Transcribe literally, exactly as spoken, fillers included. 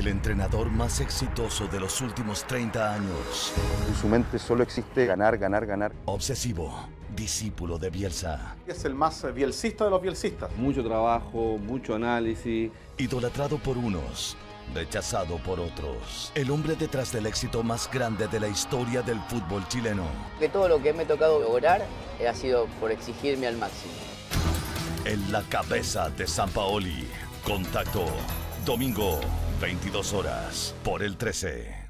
El entrenador más exitoso de los últimos treinta años. En su mente solo existe ganar, ganar, ganar. Obsesivo, discípulo de Bielsa. Es el más bielsista de los bielsistas. Mucho trabajo, mucho análisis. Idolatrado por unos, rechazado por otros. El hombre detrás del éxito más grande de la historia del fútbol chileno. Que todo lo que me ha tocado lograr ha sido por exigirme al máximo. En la cabeza de Sampaoli. Contacto. Domingo, veintidós horas, por el trece.